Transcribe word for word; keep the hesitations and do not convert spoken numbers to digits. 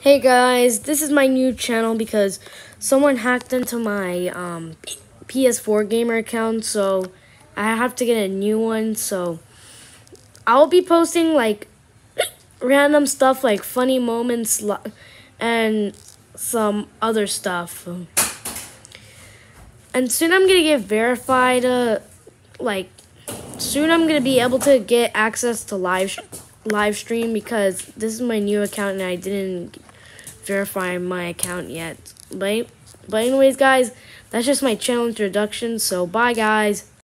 Hey guys, this is my new channel because someone hacked into my um, P S four gamer account, so I have to get a new one. So I'll be posting like random stuff like funny moments and some other stuff. And soon I'm gonna get verified. Uh, like soon I'm gonna be able to get access to live live stream because this is my new account and I didn't verify my account yet. But, but anyways, guys, that's just my channel introduction. So bye, guys.